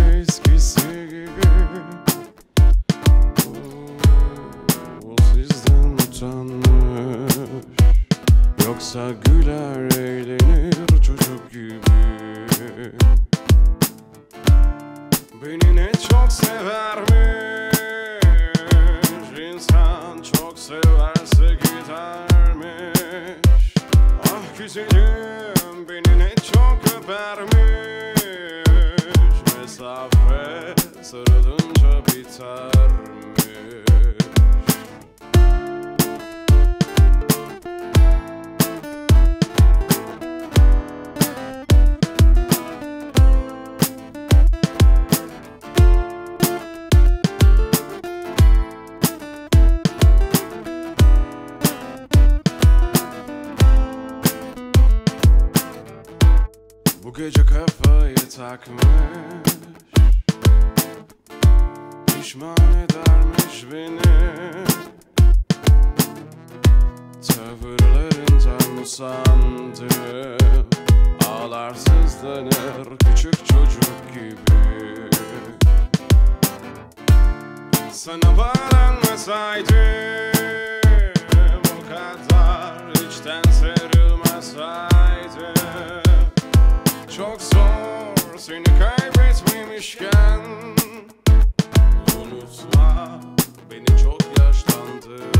eskisi gibi. O sizden utanmış, yoksa güler eğlenir çocuk gibi. Beni ne çok severmiş, insan çok severse gidermiş. Ah güzelim, beni ne çok öpermiş, mesafe sarılınca bitermiş. Bu gece kafayı takmış, pişman edermiş beni. Tavırlarından usandım, ağlar sızlanır küçük çocuk gibi. Sana bağlanmasaydım, o kadar içten sarılmasaydım. Çok zor seni kaybetmemişken, unutma beni çok yaşlandı.